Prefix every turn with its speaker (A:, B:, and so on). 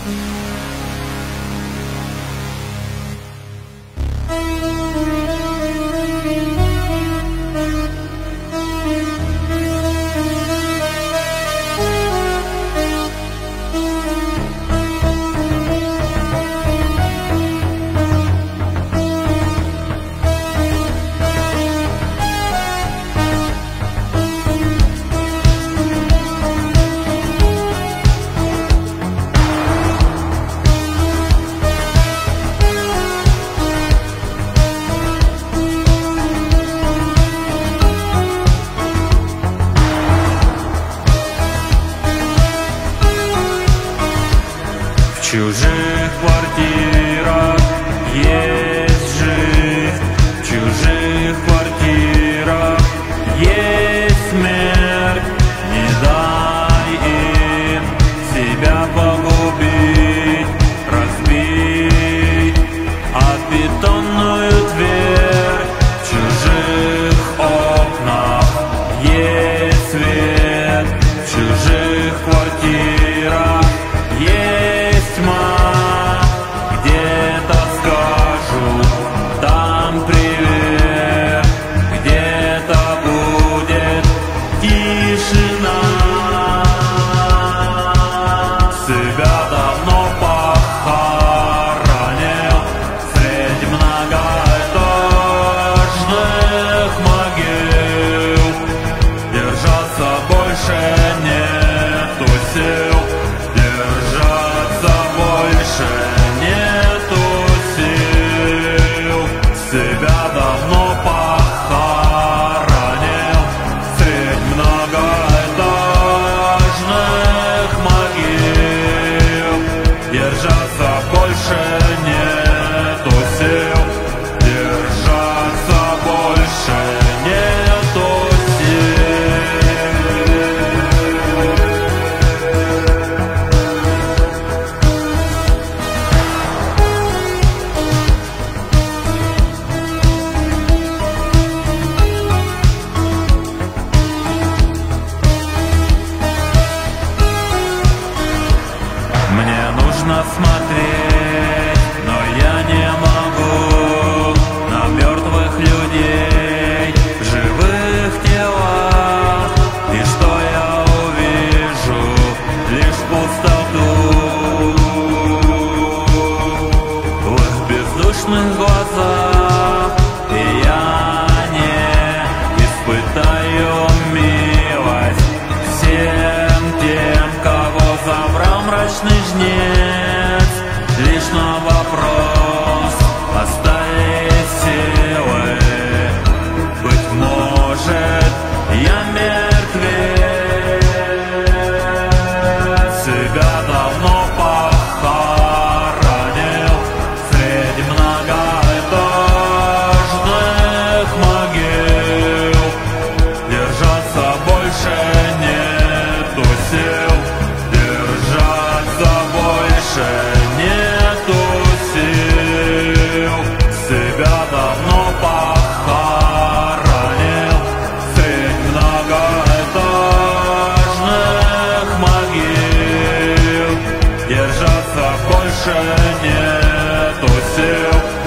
A: В чужих квартирах есть жизнь, в чужих квартирах есть смерть. Не дай им себя погубить, разбить от бетонную дверь. В чужих окнах есть свет, в чужих квартирах есть тьма. Где-то скажут там привет, где-то будет тишина. Себя давно похоронил среди многоэтажных могил. Держаться больше нету сил, держаться больше нету сил. Себя давно похоронил средь многоэтажных могил. Держаться больше нету сил, держаться больше нету Мне нужно смотреть, но я не могу на мертвых людей в живых телах. И что я увижу? Лишь пустоту в их бездушных глазах. И я не испытаю милость всем тем, кого забрал мрачный жнец. Лишь на вопрос остались силы. Быть может, я мертвец. Себя давно похоронил среди многоэтажных могил. Держаться больше нету сил, держаться больше нету сил. Себя давно похоронил средь многоэтажных могил. Держаться больше нету сил.